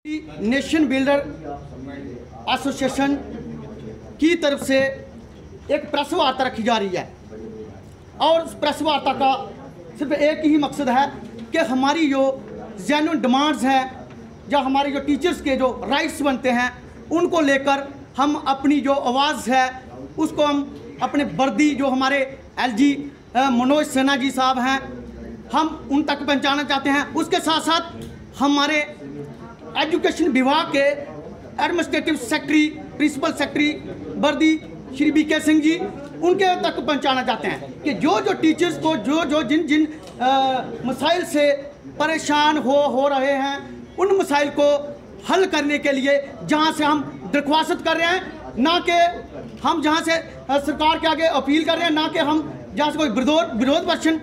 Nation builder association की तरफ से एक प्रेस वार्ता रखी जा रही है और उस प्रेस वार्ता का सिर्फ एक ही मकसद है कि हमारी जो जेन्युइन डिमांड्स हैं या हमारे जो टीचर्स के जो राइट्स बनते हैं उनको लेकर हम अपनी जो आवाज़ है उसको हम अपने वर्दी जो हमारे एलजी मनोज सिन्हा जी साहब हैं हम उन तक पहुंचाना चाहते हैं। उसके साथ साथ हमारे एजुकेशन विभाग के एडमिनिस्ट्रेटिव सेक्रेटरी प्रिंसिपल सेक्रेटरी वर्दी श्री बीके सिंह जी उनके तक पहुंचाना चाहते हैं कि जो टीचर्स को जो जिन मसाइल से परेशान हो रहे हैं उन मसाइल को हल करने के लिए जहां से हम दरख्वास्त कर रहे हैं, ना कि हम जहां से सरकार के आगे अपील कर रहे हैं, ना कि हम जहां से कोई विरोध प्रदर्शन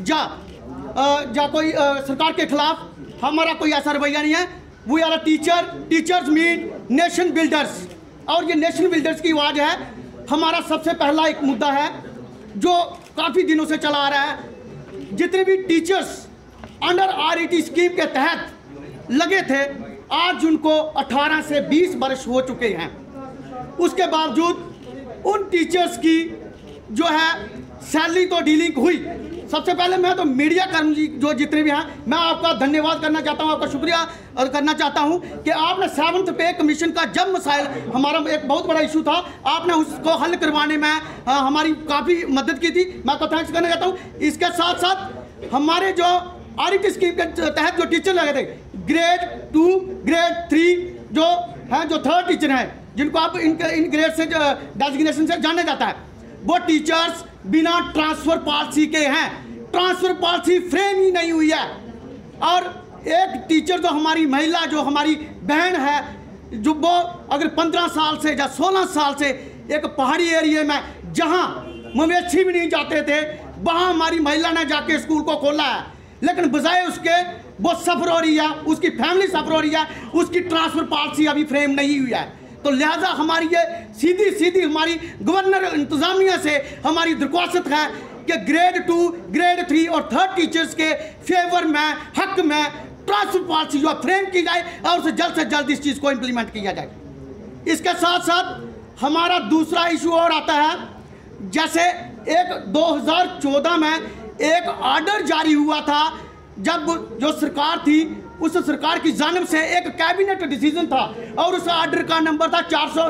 या कोई सरकार के खिलाफ हमारा कोई ऐसा रवैया नहीं है। We are a teachers mean nation builders और ये नेशन बिल्डर्स की आवाज़ है। हमारा सबसे पहला एक मुद्दा है जो काफ़ी दिनों से चला आ रहा है। जितने भी टीचर्स अंडर आरईटी स्कीम के तहत लगे थे आज उनको 18 से 20 वर्ष हो चुके हैं। उसके बावजूद उन टीचर्स की जो है सैलरी तो डीलिंग हुई। सबसे पहले मैं तो मीडिया कर्मी जो जितने भी हैं मैं आपका धन्यवाद करना चाहता हूं, आपका शुक्रिया करना चाहता हूं कि आपने 7th पे कमीशन का जब मसाइल हमारा एक बहुत बड़ा इशू था आपने उसको हल करवाने में हमारी काफ़ी मदद की थी। मैं आपको थैंक्स करना चाहता हूं। इसके साथ साथ हमारे जो आरईटी स्कीम के तहत जो टीचर लगे थे ग्रेड 2 ग्रेड 3 जो हैं जो 3rd टीचर हैं जिनको आप इन ग्रेड से डेजिग्नेशन से जाना जाता है वो टीचर्स बिना ट्रांसफ़र पॉलिसी के हैं। ट्रांसफ़र पॉलिसी फ्रेम ही नहीं हुई है और एक टीचर जो हमारी महिला जो हमारी बहन है जो वो अगर 15 साल से या 16 साल से एक पहाड़ी एरिया में जहां मवेशी भी नहीं जाते थे वहां हमारी महिला ने जाके स्कूल को खोला है, लेकिन बजाय उसके वो सफ़र हो रही है, उसकी फैमिली सफ़र हो रही है, उसकी ट्रांसफ़र पॉलिसी अभी फ्रेम नहीं हुई है। तो लिहाजा हमारी ये सीधी हमारी गवर्नर इंतज़ामिया से हमारी दरख्वास्त है कि ग्रेड 2 ग्रेड 3 और 3rd टीचर्स के फेवर में हक में ट्रांसफ़र पॉलिसी जो फ्रेम की जाए और उसे जल्द से जल्द इस चीज़ को इम्प्लीमेंट किया जाए। इसके साथ साथ हमारा दूसरा इशू और आता है, जैसे एक 2014 में एक ऑर्डर जारी हुआ था जब जो सरकार थी उस सरकार की जानिब से एक कैबिनेट डिसीजन था और उस ऑर्डर का नंबर था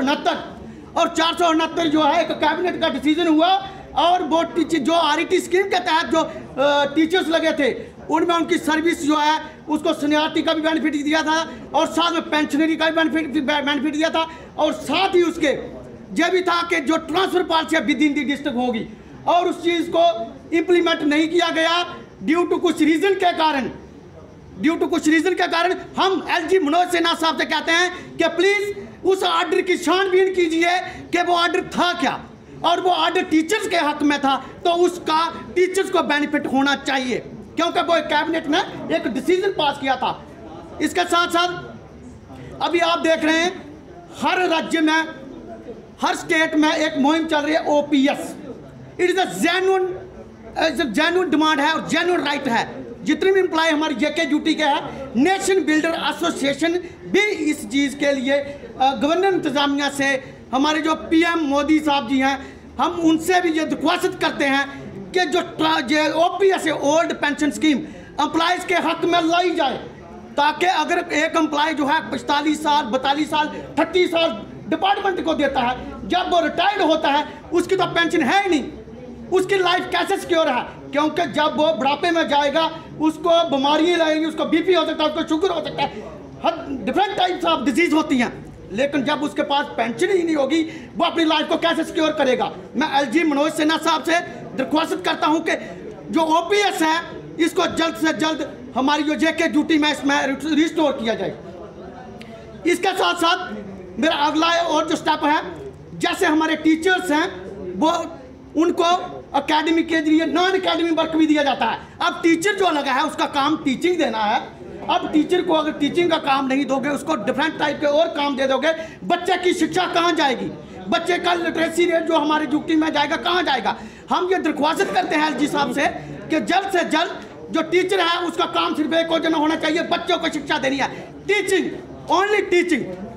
469 और 469 जो है एक कैबिनेट का डिसीजन हुआ और वो जो आरईटी स्कीम के तहत जो टीचर्स लगे थे उनमें उनकी सर्विस जो है उसको सीनियरिटी का भी बेनिफिट दिया था और साथ में पेंशनरी का भी बेनिफिट दिया था और साथ ही उसके यह भी था कि जो transfer policy within the district होगी और उस चीज़ को इम्प्लीमेंट नहीं किया गया ड्यू टू कुछ रीज़न के कारण हम एलजी मनोज सिन्हा साहब से कहते हैं कि प्लीज़ उस ऑर्डर की छानबीन कीजिए कि वो ऑर्डर था क्या और वो ऑर्डर टीचर्स के हक में था तो उसका टीचर्स को बेनिफिट होना चाहिए क्योंकि वो कैबिनेट ने एक डिसीजन पास किया था। इसके साथ साथ अभी आप देख रहे हैं हर राज्य में हर स्टेट में एक मुहिम चल रही है OPS. It is a genuine demand है और जेन्युइन राइट है। जितने भी एम्प्लॉय हमारे जेके ड्यूटी के हैं नेशन बिल्डर एसोसिएशन भी इस चीज़ के लिए गवर्नर इंतज़ामिया से हमारे जो पीएम मोदी साहब जी हैं हम उनसे भी ये दरख्वास्त करते हैं कि जो OPS old pension scheme employees के हक में लाई जाए ताकि अगर एक एम्प्लॉय जो है 45 साल 42 साल 30 साल डिपार्टमेंट को देता है जब वो रिटायर्ड होता है उसकी तो पेंशन है ही नहीं, उसकी लाइफ कैसे सिक्योर है क्योंकि जब वो बुढ़ापे में जाएगा उसको बीमारियाँ लगेंगी, उसको बीपी हो सकता है, उसको शुगर हो सकता है, हर डिफरेंट टाइप्स ऑफ डिजीज़ होती हैं। लेकिन जब उसके पास पेंशन ही नहीं होगी वो अपनी लाइफ को कैसे सिक्योर करेगा। मैं एलजी मनोज सिन्हा साहब से दरख्वास्त करता हूँ कि जो ओपीएस है इसको जल्द से जल्द हमारी जो जेके ड्यूटी में इसमें रिस्टोर किया जाए। इसके साथ साथ मेरा अगला और जो स्टेप है जैसे हमारे टीचर्स हैं वो उनको एकेडमी के जरिए नॉन एकेडमी वर्क भी दिया जाता है। अब टीचर जो लगा है उसका काम टीचिंग देना है। अब टीचर को अगर टीचिंग का काम नहीं दोगे उसको डिफरेंट टाइप के और काम दे दोगे बच्चे की शिक्षा कहाँ जाएगी, बच्चे का लिटरेसी रेट जो हमारे ड्यूटी में जाएगा कहाँ जाएगा। हम ये दरख्वास्त करते हैं एलजी साहब से कि जल्द से जल्द जो टीचर है उसका काम सिर्फ एक होना चाहिए, बच्चों को शिक्षा देनी है। Teaching only teaching